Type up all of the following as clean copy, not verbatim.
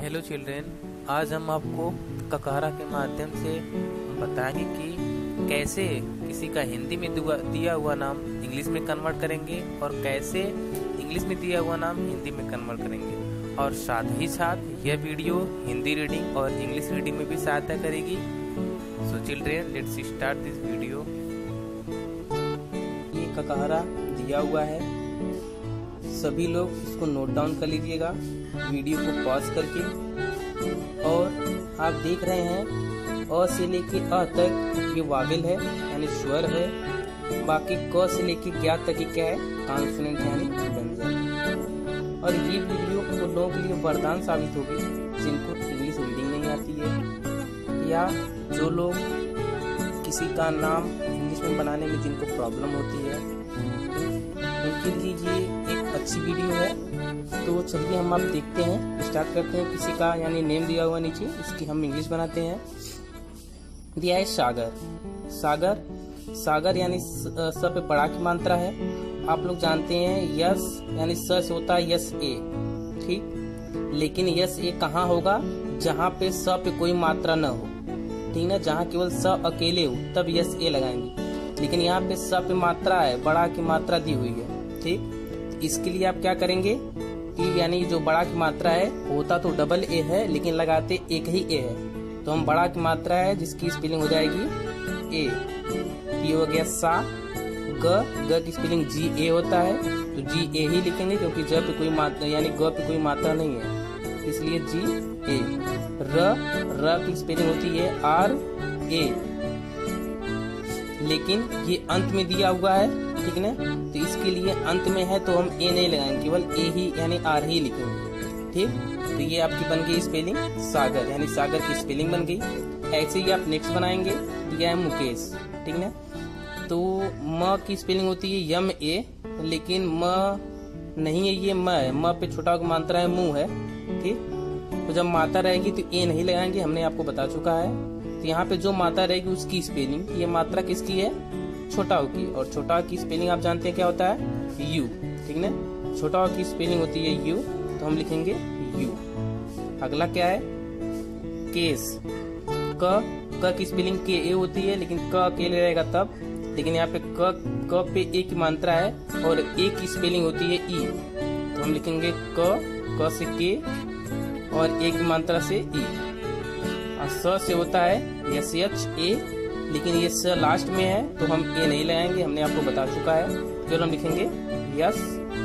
Hello children, आज हम आपको ककारा के माध्यम से बताएंगे कि कैसे किसी का हिंदी में दिया हुआ नाम इंग्लिश में कन्वर्ट करेंगे और कैसे इंग्लिश में दिया हुआ नाम हिंदी में कन्वर्ट करेंगे। और साथ ही साथ यह वीडियो हिंदी रीडिंग और इंग्लिश रीडिंग में भी सहायता करेगी। So children, let's start this video. ये ककारा दिया हुआ है, सभी लोग इसको नोट डाउन कर लीजिएगा वीडियो को पॉज करके। और आप देख रहे हैं अ से लेके अ तक ये वावेल है यानी स्वर है, बाकी क से लेके ज्ञ तक ये क्या है, कॉन्सोनेंट यानी व्यंजन। और ये वीडियो उन लोगों के लिए वरदान साबित होगी जिनको इंग्लिश रीडिंग नहीं आती है, या जो लोग किसी का नाम इंग्लिश में बनाने में जिनको प्रॉब्लम होती है, उनके लिए ये एक अच्छी वीडियो है। तो चलिए हम आप देखते हैं, स्टार्ट करते हैं। किसी का यानी नेम दिया हुआ नीचे, इसकी हम इंग्लिश बनाते हैं। दिया है सागर। सागर, सागर यानी स पे बड़ा की मात्रा है। आप लोग जानते हैं यस यानी स से होता है यस ए, ठीक। लेकिन यस ए कहाँ होगा? जहाँ पे स पे कोई मात्रा न हो, ठीक ना। जहाँ केवल स अकेले हो तब यस ए लगाएंगे, लेकिन यहाँ पे स पे मात्रा है, बड़ा की मात्रा दी हुई है, ठीक। इसके लिए आप क्या करेंगे कि यानी जो बड़ा की मात्रा है होता तो डबल ए है, लेकिन लगाते एक ही ए है, तो हम बड़ा की मात्रा है जिसकी स्पेलिंग हो जाएगी ए। ये हो गया सा। ग की स्पेलिंग जी ए होता है, तो जी ए ही लिखेंगे क्योंकि ज पे कोई मात्रा यानी ग पे कोई मात्रा नहीं है, इसलिए जी ए। र की स्पेलिंग होती है आर ए, लेकिन ये अंत में दिया हुआ है, ठीक ना। तो इसके लिए अंत में है तो हम ए नहीं लगाएंगे, केवल ए ही यानी आर ही लिखेंगे, ठीक। तो ये आपकी बन गई स्पेलिंग सागर, यानी सागर की स्पेलिंग बन गई। ऐसे ही आप नेक्स्ट बनाएंगे। दिया है मुकेश, ठीक ना। तो म की स्पेलिंग होती है यम ए, लेकिन म नहीं है, ये म है। म पे छोटा मात्रा है, मुंह है, ठीक। तो जब मात्रा रहेगी तो ए नहीं लगाएंगे, हमने आपको बता चुका है। तो यहाँ पे जो मात्रा रहेगी उसकी स्पेलिंग, ये मात्रा किसकी है? छोटाओ की। और छोटाओ की स्पेलिंग आप जानते हैं क्या होता है? यू, ठीक ना। छोटाओ की स्पेलिंग होती है यू, तो हम लिखेंगे यू। अगला क्या है? केस। क की स्पेलिंग के ए होती है, लेकिन क अकेले रहेगा तब, लेकिन यहाँ पे क पे ए की मात्रा है और ए की स्पेलिंग होती है ई, तो हम लिखेंगे क से के और ए की मात्रा से ई। और स से होता है यस एच ए, लेकिन ये स लास्ट में है तो हम ए नहीं लगाएंगे, हमने आपको बता चुका है। केवल हम लिखेंगे यस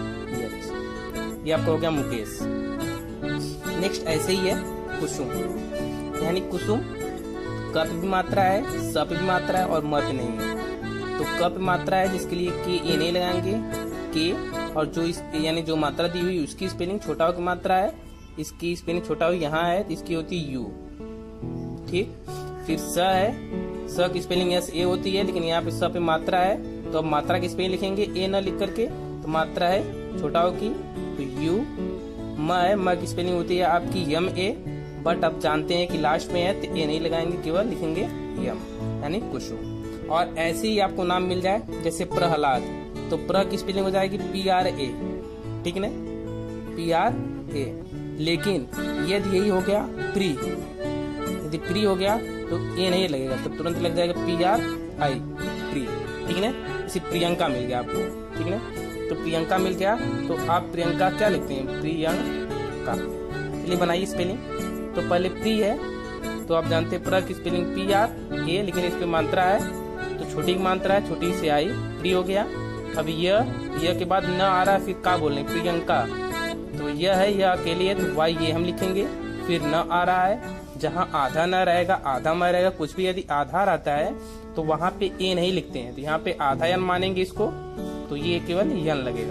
एच। ये आपका हो गया मुकेश। नेक्स्ट ऐसे ही है कुसुम, यानी कुसुम क पे भी मात्रा है, स पे भी मात्रा है और म पे नहीं है। तो क पे मात्रा है जिसके लिए के ए नहीं लगाएंगे, के। और जो इस यानी जो मात्रा दी हुई उसकी स्पेलिंग छोटा की मात्रा है, इसकी स्पेलिंग छोटा यहाँ है तो इसकी होती है यू, ठीक। फिर स है, स की स्पेलिंग एस ए होती है, लेकिन यहाँ पे स पे मात्रा है, तो अब मात्रा की स्पेलिंग लिखेंगे ए न लिख करके, तो मात्रा है छोटाओ की, तो यू। म है, म की स्पेलिंग होती है आपकी यम ए, बट अब जानते हैं कि लास्ट में है तो ए नहीं लगाएंगे, केवल लिखेंगे यम यानी कुसुम। और ऐसे ही आपको नाम मिल जाए जैसे प्रहलाद, तो प्र की स्पेलिंग हो जाएगी पी आर ए, ठीक ना, पी आर ए। लेकिन यदि यही हो गया प्री, यदि प्री हो गया तो ए नहीं लगेगा, तो तुरंत लग जाएगा पी आर आई, प्री, ठीक ना। इसी प्रियंका मिल गया आपको, ठीक ना। तो प्रियंका मिल गया, तो आप प्रियंका क्या लिखते हैं? प्रियंका। चलिए बनाइए स्पेलिंग। तो पहले प्री है, तो आप जानते हैं प्र की स्पेलिंग पी आर ए, लेकिन इस पे मात्रा है तो छोटी की मात्रा है, छोटी से आई, प्री हो गया। अब यह के बाद न आ रहा है, फिर क्या बोल रहे हैं? प्रियंका। तो यह है, यह अकेले है तो वाई ये हम लिखेंगे। फिर न आ रहा है, जहाँ आधा न रहेगा आधा में रहेगा, कुछ भी यदि आधा रहता है तो वहां पे ए नहीं लिखते हैं, तो यहाँ पे आधा यन मानेंगे इसको, तो ये केवल यन लगेगा,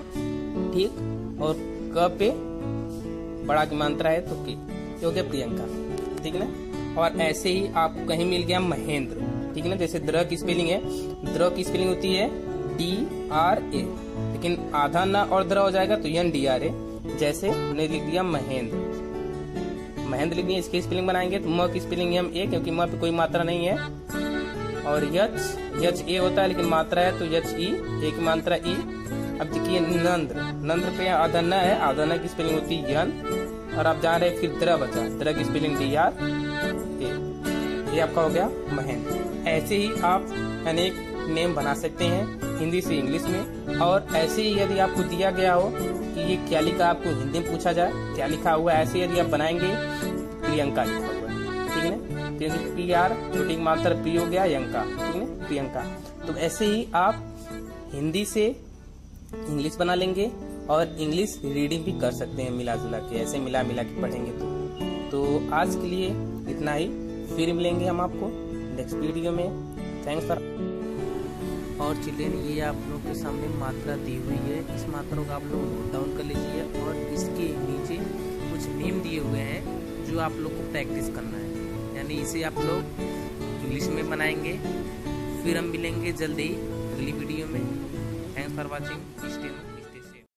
ठीक। और क पे बड़ा की मात्रा है तो के, ये हो गया प्रियंका, ठीक ना। और ऐसे ही आपको कहीं मिल गया महेंद्र, ठीक ना। जैसे द्र की स्पेलिंग है, द्र की स्पेलिंग होती है डी आर ए, लेकिन आधा न और द्र हो जाएगा तो यन डी आर ए। जैसे हमने लिख दिया महेंद्र, महेंद्र लिख दिया, इसकी स्पेलिंग बनाएंगे तो म की स्पेलिंग एम ए, क्योंकि म पे कोई मात्रा नहीं है। और यच ए होता है लेकिन मात्रा है तो यच ई, एक मात्रा ई। अब देखिए नंद्र, नंद्र पे आधा न है, आधा न की स्पेलिंग होती है यन, और आप जा रहे हैं, फिर द्र बचा, द्र की स्पेलिंग DR ए, ये आपका हो गया महेंद्र। ऐसे ही आप अनेक नेम बना सकते हैं हिंदी से इंग्लिश में। और ऐसे ही यदि आपको दिया गया हो कि ये क्या लिखा, आपको हिंदी में पूछा जाए क्या लिखा हुआ है, ऐसे यदि आप बनाएंगे प्रियंका लिखा हुआ है, ठीक है, क्योंकि PR छोटी मात्रा P हो गया, यंका, ठीक है, प्रियंका। तो ऐसे ही आप हिंदी से इंग्लिश बना लेंगे और इंग्लिश रीडिंग भी कर सकते हैं मिला जुला के, ऐसे मिला के पढ़ेंगे तो आज के लिए इतना ही। फिर मिलेंगे हम आपको नेक्स्ट वीडियो में। Thanks for. और चिल्ड्रेन, ये आप लोग के सामने मात्रा दी हुई है, इस मात्रा को आप लोग नोट डाउन कर लीजिए और इसके नीचे कुछ नेम दिए हुए हैं जो आप लोग को प्रैक्टिस करना है, यानी इसे आप लोग इंग्लिश में बनाएंगे। फिर हम मिलेंगे जल्दी ही अगली वीडियो में। Thanks for watching.